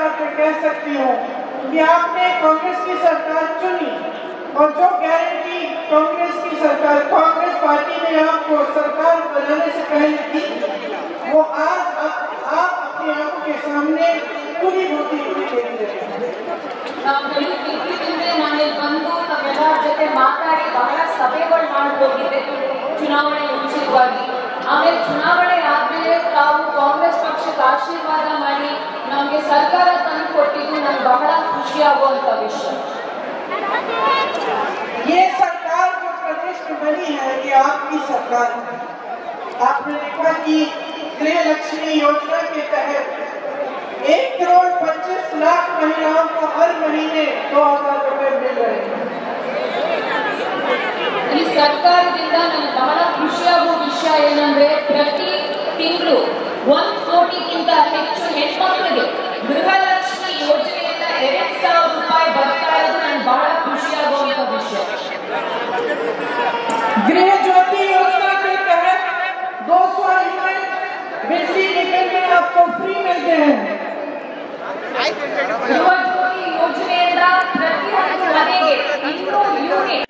आपसे कह सकती हूँ कि आपने कांग्रेस की सरकार चुनी और जो गारंटी कांग्रेस की सरकार, कांग्रेस पार्टी ने आपको सरकार बनाने से पहले दी, वो आज आप अपनी आंखों के सामने पूरी होती हुई देख रहे हैं। ನಾವೆಲ್ಲರ ಜೊತೆ ಮಾತಾಡಿ ಬಹಳ ಸಭೆಗಳು ಮಾಡಿ ಹೋಗಿದೆ ಚುನಾವಣೆ ಮುಂಚಿತವಾಗಿ. ಆಮೇಲೆ ಚುನಾವಣೆ ಆದ್ಮೇಲೆ ತಾವು ಕಾಂಗ್ರೆಸ್ ಪಕ್ಷಕ್ಕೆ ಆಶೀರ್ವಾದ ಮಾಡಿ ನಮಗೆ ಸರ್ಕಾರ ತಂದು ಕೊಟ್ಟಿದ್ದು ನಮ್ಗೆ ಬಹಳ ಖುಷಿಯಾಗುವಂತ ವಿಷಯ. ये सरकार जो प्रदेश में बनी है, ये आपकी सरकार है। आपने देखा कि गृह लक्ष्मी योजना के तहत 1,25,00,000 महिलाओं को हर महीने 2,000 रुपए मिल रहे हैं। ಈ ಸರ್ಕಾರದಿಂದ ನನಗೆ ಬಹಳ ಖುಷಿಯಾಗುವ ವಿಷಯ ಏನಂದ್ರೆ ಪ್ರತಿ ತಿಂಗಳು 1 ಕೋಟಿಗಿಂತ ಹೆಚ್ಚು ಹೆಣ್ಮಕ್ಳಿಗೆ ಗೃಹಲಕ್ಷ್ಮಿ ಯೋಜನೆಯಿಂದ 2,000 ರೂಪಾಯಿ ಬರ್ತಾ ಇರೋದು ನನಗೆ ಬಹಳ ಖುಷಿಯಾಗುವಂತ ವಿಷಯ. गृह ज्योति योजना के तहत 200 यूनिट बिजली निगम में आपको फ्री मिलते हैं। ಗೃಹ ಜ್ಯೋತಿ ಯೋಜನೆಯಿಂದ ಪ್ರತಿಯೊಂದು ಮನೆಗೆ 200 ಯೂನಿಟ್.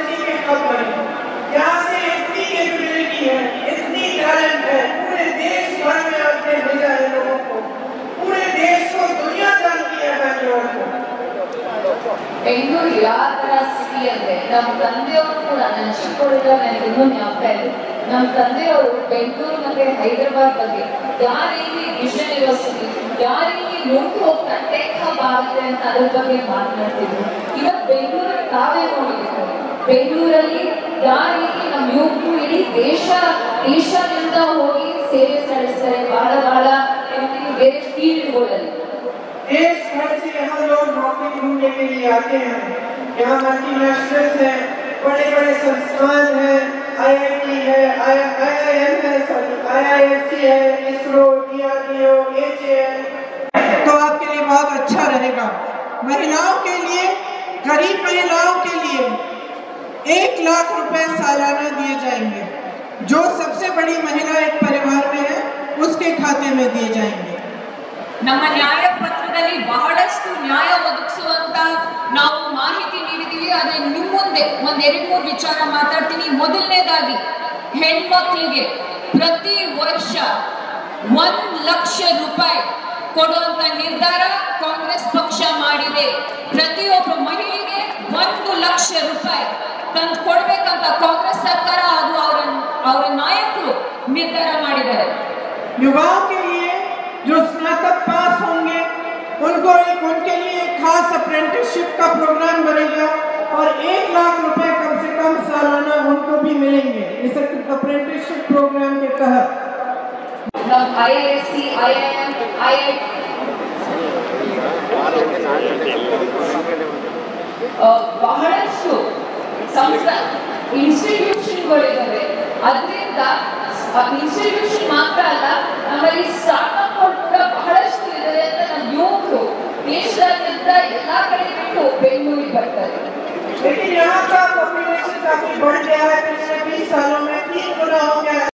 यहाँ से इतनी कैपेबिलिटी है, इतनी टैलेंट है, पूरे देश भर में आपने भेजा है लोगों को, पूरे देश को दुनिया जानती है बैंगलोर को। ಬೆಂಗಳೂರು ಯಾವ ತರ ಸಿಟಿ ಅಂದ್ರೆ ನಮ್ಮ ತಂದೆಯವರು ಕೂಡ ನನ್ನ ಚಿಕ್ಕವಳಿಗೆ ನನಗೆ ಇನ್ನೂ ಜ್ಞಾಪಕ ಇದೆ. ನಮ್ಮ ತಂದೆಯವರು ಬೆಂಗಳೂರು ಮತ್ತೆ ಹೈದರಾಬಾದ್ ಬಗ್ಗೆ ಯಾವ ರೀತಿ ವಿಷನ್ ಯೂನಿವರ್ಸಿಟಿ ಯಾವ ರೀತಿ ಮುಂದೆ ಹೋಗ್ತಾ ಟೆಕ್ ಹಬ್ ಆಗುತ್ತೆ ಅಂತ ಅದ್ರ ಬಗ್ಗೆ ಮಾತನಾಡ್ತಿದ್ರು. ಇವತ್ತು ಬೆಂಗಳೂರಲ್ಲಿ ತಾವೇ ನೋಡಿದ್ರು, ಬೆಂಗಳೂರಲ್ಲಿ ಯಾವ ರೀತಿ ನಮ್ಮ ಯುವಕರು ಇಡೀ ದೇಶದಿಂದ ಹೋಗಿ ಸೇವೆ ಸಲ್ಲಿಸ್ತಾರೆ ಬಹಳ ಬೇರೆ ಫೀಲ್ಡ್ಗಳಲ್ಲಿ. देश भर से यहाँ लोग नौकरी ढूंढने के लिए आते हैं। यहाँ मल्टीनेशनल्स हैं, बड़े-बड़े संस्थान हैं, IIT है, IIM है, IISc है, इसरो, DRDO, HAL। तो आपके लिए बहुत अच्छा रहेगा। महिलाओं के लिए, गरीब महिलाओं के लिए 1,00,000 रुपए सालाना दिए जाएंगे। जो सबसे बड़ी महिला एक परिवार में है, उसके खाते में दिए जाएंगे। ನಮ್ಮ ನ್ಯಾಯ ಪತ್ರದಲ್ಲಿ ಬಹಳಷ್ಟು ನ್ಯಾಯ ಒದಗಿಸುವಂತ ನಾವು ಮಾಹಿತಿ ನೀಡಿದೀವಿ. ಅದೇ ನಿಮ್ಮ ಮುಂದೆ 1-2-3 ವಿಚಾರ ಮಾತಾಡ್ತೀನಿ. ಮೊದಲನೇದಾಗಿ ಹೆಣ್ಮಕ್ಳಿಗೆ ಪ್ರತಿ ವರ್ಷ 1,00,000 ರೂಪಾಯಿ ಕೊಡುವಂತ ನಿರ್ಧಾರ ಕಾಂಗ್ರೆಸ್ ಪಕ್ಷ ಮಾಡಿದೆ. ಪ್ರತಿಯೊಬ್ಬ ಮಹಿಳೆಗೆ 1,00,000 ರೂಪಾಯಿ ತಂದು ಕೊಡ್ಬೇಕಂತ ಕಾಂಗ್ರೆಸ್ ಸರ್ಕಾರ ಹಾಗೂ ಅವರ ನಾಯಕರು ನಿರ್ಧಾರ ಮಾಡಿದ್ದಾರೆ. युवाओं के लिए जो स्नातक पास होंगे उनके लिए एक खास अप्रेंटिसशिप का प्रोग्राम बनेगा और 1,00,000 रुपए कम से कम सालाना उनको भी मिलेंगे इस अप्रेंटिसशिप प्रोग्राम के तहत। IISc, IIM, IIT ಬಹಳಷ್ಟು ಸಂಸ್ಥೆ ಇನ್ಸ್ಟಿಟ್ಯೂಷನ್ಗಳಿದ್ದಾವೆ. ಅದರಿಂದ ಇನ್ಸ್ಟಿಟ್ಯೂಷನ್ ಮಾತ್ರ ಅಲ್ಲ, ನಮ್ಮಲ್ಲಿ ಸ್ಟಾರ್ಟ್ಅಪ್ ಕೂಡ ಬಹಳಷ್ಟು ಇದೆ ಅಂತ ನಮ್ಮ ಯುವಕರು ದೇಶದಾದ್ಯಂತ ಎಲ್ಲಾ ಕಡೆ ಬಿಟ್ಟು ಬೆಂಗಳೂರಿಗೆ ಬರ್ತಾರೆ. लेकिन यहाँ का पॉपुलेशन काफी बढ़ गया है। पिछले 20 सालों में 3 गुना हो गया है।